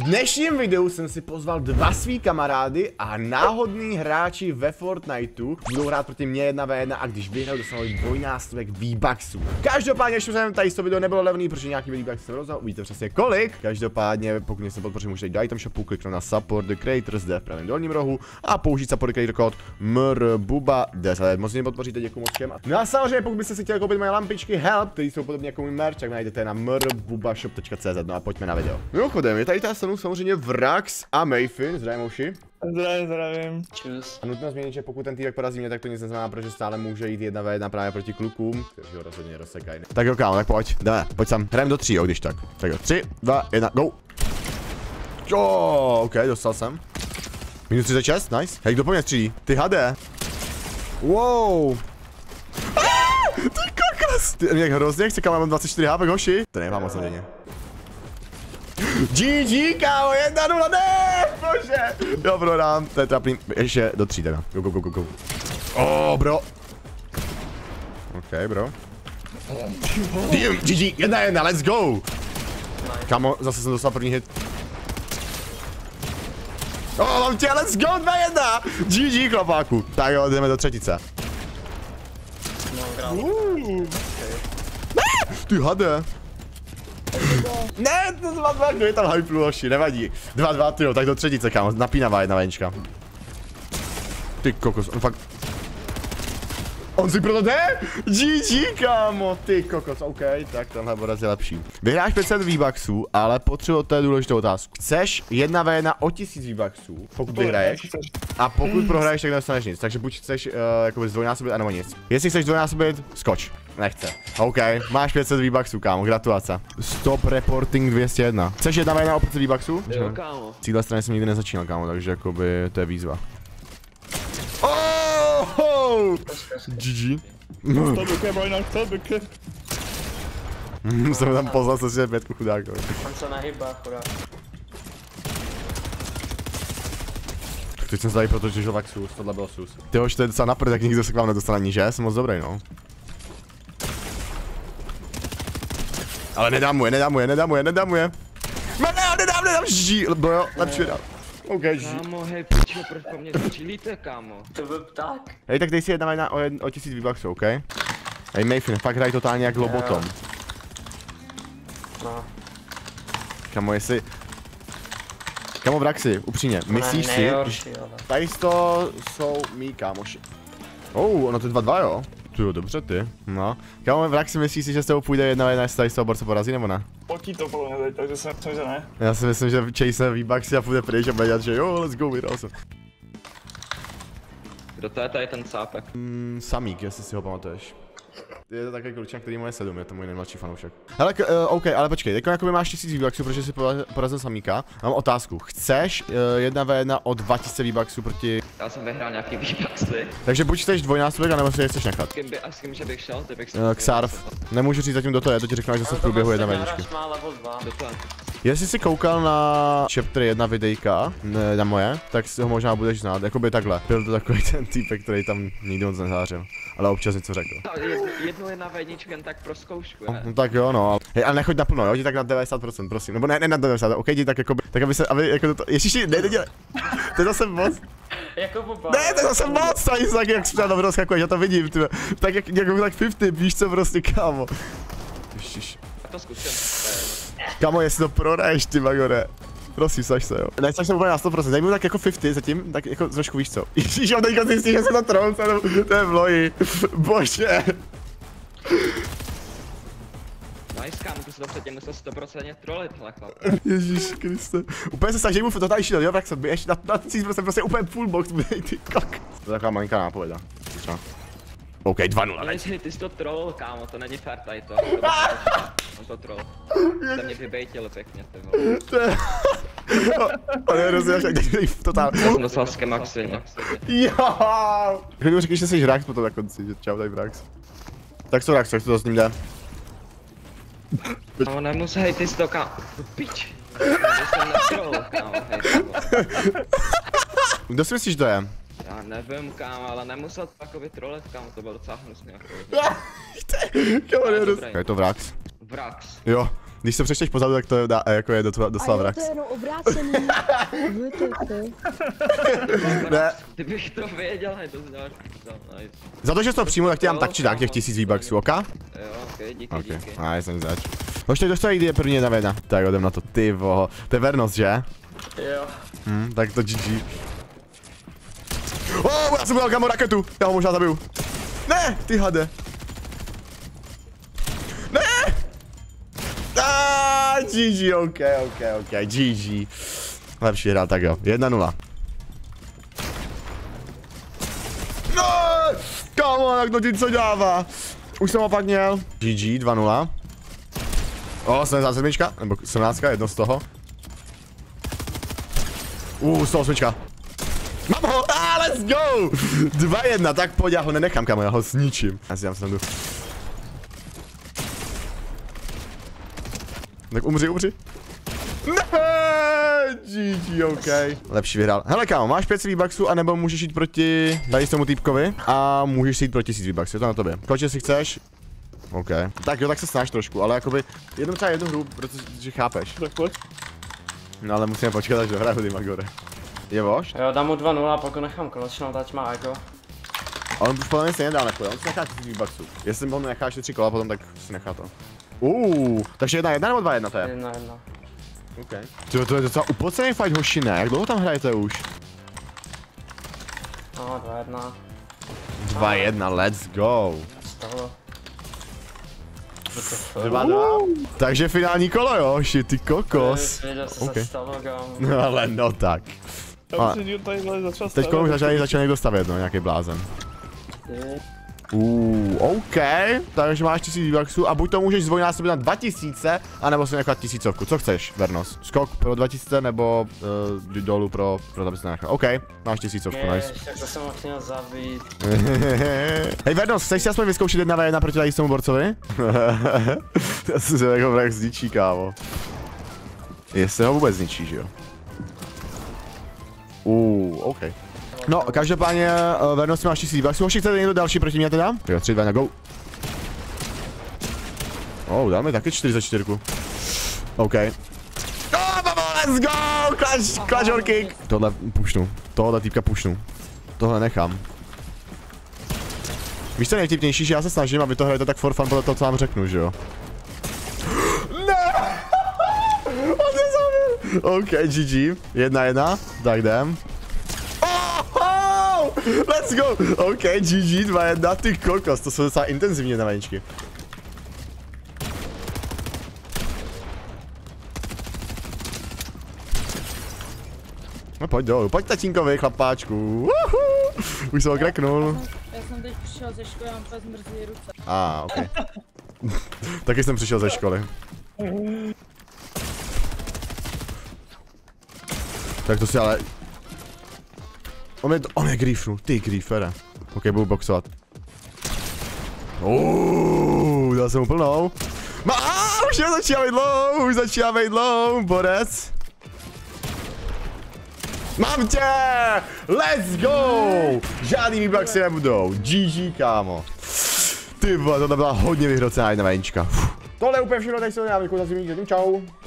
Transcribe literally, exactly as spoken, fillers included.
dnešním videu jsem si pozval dva svý kamarády a náhodní hráči ve Fortniteu budou hrát proti mě jedna ve jedna a když vyhrajou, dostanou dvojnásobek V-Bucksů. Každopádně, ještě jsem tady to video nebylo levný, protože nějaký V-Bucks jsem rozdal, uvidíte přesně kolik. Každopádně, pokud mě se podpoří, můžete jít do item shopu, kliknout na Support the Creator zde v pravém dolním rohu a použít Support the Creator kód M R B U B A deset. Moc mě podpoříte, děkuji moc všem. No a samozřejmě, pokud byste si chtěli koupit moje lampičky Help, které jsou podobně jako můj merch, tak najdete na mrbubashop tečka cé zet. No a pojďme na video. Mimochodem, je tady ta stranu samozřejmě Vrax a Mayfin, zdravím uši. Zdravím, zdravím. Čus. A nutno změnit, že pokud ten týpek porazí mě, tak to nic neznamená, protože stále může jít jedna ve jedna právě proti klukům, kteří ho rozhodně rozsekají. Tak jo, kámo, tak pojď, jdeme, pojď sem, hrajeme do tří, jo, když tak. Tak jo, tři, dva, jedna, go. Jo, ok, dostal jsem. Minus třicet šest, nice. Hej, kdo po mě střílí? Ty hade. Wow. Ah, ty kokos. Ty mě hrozně chce, kámo, mám dvacet čtyři H P, hoši. To nemám moc naděně. G G, kámo, jedna nula, ne, bože. Jo, bro, dám, to je trapný, ještě do tří teda. Go, go, go, go, go. Oh, bro. Ok, bro. Damn, G G, jedna jedna, let's go. Kámo, zase jsem dostal první hit. Oh, mám tě, let's go, dva jedna. G G, chlapáku. Tak jo, jdeme do třetice. No, grál. Uh. Ah, ty hade. Ne, to dva dva, kdo je tam hype hoši, nevadí. dva dva, tyjo, tak do třetice, kámo, napínavá jedna venička. Ty kokos, on fakt... On si proto jde? G G, kámo, ty kokos, OK, tak tenhle boraz je lepší. Vyhráš pět set V-Bucksů, ale potřebuji, to je důležitou otázku. Chceš jedna ve jedna o tisíc V-Bucksů, pokud vyhraješ, a pokud prohraješ, tak nedostaneš nic. Takže buď chceš uh, jakoby zdvojnásobit, anebo nic. Jestli chceš zdvojnásobit, skoč. Nechce. OK, máš pět set V-Bucksů, kámo, gratulace. Stop reporting dvě stě jedna. Chceš jedna ve jedna o pět set V-Bucksů? Jo, kámo. Z téhle strany jsem nikdy nezačínal, kámo, takže jakoby to je výzva. Oh! G G. Stolbeke, bojna, stolbeke. Musím tam poznat se pětku chudákovi. On se nahybá, chudák. Teď jsem se tady proto těžil tak sus, tohle byl sus. Tyjo, to je docela napřed, tak nikdo se k vám nedostane ani, že? Jsem moc dobrý, no. Ale nedám mu je, nedám mu je, nedám mu je, nedám mu je. Nedám, nedám, nedám, G G, bro, lepší dám. OK, G. Kámo, hej, pičo, proč po mně střílíte, kámo? To byl pták. Hej, tak dej si jedna jedna o, o tisíc V-Bucksů, OK? Hej, Mayfin, fakt hraj totálně jak lobotom. No. Kamo, jestli... Kamo, Vraxi, upřímně, myslíš si, nejhorší, tady to jsou mý kámoši. Oh, ono to je dva dva, jo? Ty jo, dobře ty, no. Kamo, Vraxi, myslíš si, že s tebou půjde jedna jedna, jestli tady z toho borce porazí, nebo ne? Potí to podle mě teď, takže si myslím, že ne. Já si myslím, že chase V-Bucksy a půjde pryč a bude dělat, že jo, let's go, vyhrál jsem. Kdo to je tady ten cápek? Mm, Samík, jestli si ho pamatuješ. Je to takový klučák, který mu je sedm, je to můj nejmladší fanoušek. Hele, uh, OK, ale počkej, jako jakoby máš tisíc V-Bucksů, protože jsi porazil Samíka. Mám otázku, chceš uh, jedna ve jedna o dva tisíce V-Bucksů proti... Já jsem vyhrál nějaký V-Bucksy. Takže buď chceš dvojnásobek, anebo si je chceš nechat. S kým by, a s kým že bych šel, ty bych Uh, Xarf. Nemůžu říct zatím do toho, je, to ti řeknu až zase v průběhu jedna ve jedničky. Jestli jsi koukal na chapter jedna videjka, ne, na moje, tak si ho možná budeš znát, jakoby takhle. Byl to takový ten týpek, který tam nikdy moc nezářil, ale občas něco řekl. Jednu, jednu jedna ve jedničku jen tak pro zkoušku, no, no tak jo, no. Hej, ale nechoď naplno, jo, jdi tak na devadesát procent, prosím. Nebo ne, ne na devadesát, ok, jdi tak jakoby, tak aby se, aby jako to, ježiši, ne, nedělej. To je zase moc. Jako boba. Ne, to je zase moc, tady se tak jak správně rozkakuješ, já to vidím, tyhle. Tak jak, jako tak padesát, víš co prostě, kámo. Ježiš. A to zkusím. Kámo, jestli to prodaješ, ty magore. Prosím, saž se, jo. Nestaž se úplně na sto procent, dej tak jako padesát zatím, tak jako trošku víš co. Ježiš, on teďka zjistí, že se to tronce, to je v loji. Bože. Nice, kámo, ty se to předtím musel sto procent trolit, hele chlap. Ježíš Kriste. Úplně se snažím mu to tady šílet, jo, tak se běž na, na tisíc procent, prostě úplně full box, budej ty kok. To je taková malinká nápověda. Třeba. OK, dva nula. Jestli ty jsi to troll, kámo, to není fair tady to. On to troll. Jste mě vybejtil pěkně, ty vole. To je... On je hrozně až jak v totál. Já jsem dostal skemak silně. Jo! Když řekl, že jsi Vrax potom na konci, že čau, tady Vrax. Tak co Vrax, jak to s ním jde? Kámo, nemusí, ty jsi to kámo. Pič. Já jsem netroll, kámo, hej, kámo. Kdo si myslíš, že to je? Já nevím, kámo, ale nemusel to jakoby trolet, kámo, to byl docela hnusný jako. Kámo, je to Vrax. Vrax. Jo. Když se přečteš pozadu, tak to je, dá, jako je do, do A Slavrax. je to jenom obrácený. V T P. Ne. Kdybych to věděl, je to znáš. Nice. Za to, že jsi to přímo, tak ti dám Jo, tak či tak těch kámo, tisíc V-Bucksů, ok? Jo, okej, díky, Ok, díky. a já jsem zač. Hošte, kdo stojí, kdy je první jedna v jedna? Tak jdem na to, ty voho. To je vernost, že? Jo. Hm, tak to G G. Oh, já jsem dal kamo raketu, já ho možná zabiju. Ne, ty hade. Ne! Ah, G G, ok, ok, ok, G G. Lepší hra, tak jo, jedna nula. No, kámo, jak to ti co dává? Už jsem opak měl. G G, dva nula. O, sedmdesát sedm, nebo sedmnáct, jedno z toho. Uh, sto osm. Mám ho, ah, let's go! dva jedna, tak pojď, já ho nenechám, kamo, já ho zničím. Já si dám srandu. Tak umři, umři. Ne, G G, ok. Lepší vyhrál. Hele, kámo, máš pět V-Bucksů, anebo můžeš jít proti tady tomu týpkovi a můžeš jít proti tisíc V-Bucksů, je to na tobě. Kolik si chceš? OK. Tak jo, tak se snaž trošku, ale jakoby jenom třeba jednu hru, protože chápeš. Tak pojď. No ale musíme počkat, až dohraju ty Magore. Je voš? Jo, dám mu dva nula, pak ho nechám konečnou, ať má ego. Ale on už podle mě stejně dál nepůjde, on si nechá tisíc V-Bucksů. Jestli ho necháš tři kola potom, tak si nechá to. Uuu, takže jedna jedna nebo dva jedna to je? Jedna, jedna. OK. Tyjo, to je docela upocený fight, hoši, ne? Jak dlouho tam hrajete už? No, dva jedna. dva jedna, let's go. Stalo. dva dva. Takže finální kolo, jo, hoši, ty kokos. Věděl, co OK. se stalo, kámo. No ale no tak. Já A- bych si tady začal Teď už začal, začal někdo stavět, no, nějaký blázen. Uuu, OK, takže máš tisíc V-Bucksů a buď to můžeš zdvojnásobit na dva tisíce, anebo si nechat tisícovku, co chceš, Vernos? Skok pro dva tisíce nebo uh, dolů pro, pro to, aby si nechal. OK, máš tisícovku, nice. Jež, tak to jsem ho chtěl zabít. Hej Vernos, chceš si aspoň vyzkoušet jedna na jedna proti tady tomu borcovi? Já si se jako vrah zničí, kámo. Jestli ho vůbec zničí, že jo? Uuu, OK. No, každopádně, uh, Vernos, máš tisíc V-Bucksů, hoši, chcete někdo další proti mě teda? Jo, tři, dva, jedna, go. Oh, dáme taky čtyři za čtyřku. OK. Oh, babo, let's go! Clash, clash or kick! Tohle pušnu, tohle týpka pušnu. Tohle nechám. Víš co je nejvtipnější, že já se snažím, aby to hrajete tak for fun podle toho, co vám řeknu, že jo? Ne! On se zabil! OK, G G. Jedna, jedna, tak jdem. Oh, let's go! OK, G G, dva jedna, ty kokos, to jsou docela intenzivní jednavaničky. No pojď dolů, pojď tatínkovi, chlapáčku. Uhu, už jsem ho kreknul. Já jsem teď přišel ze školy a mám úplně zmrzlý ruce. A, ah, OK. Taky jsem přišel ze školy. Tak to si ale... On je, on je griefnul, ty griefere. OK, budu boxovat. Uuuu, dal jsem mu plnou. Ma, a, už je začíná být low, už začíná být low, borec. Mám tě! Let's go! Žádný V-Bucksy nebudou. G G, kámo. Ty vole, tohle byla hodně vyhrocená jedna vejnička. Tohle je úplně všechno, tady se já děkuji za zimní, čau.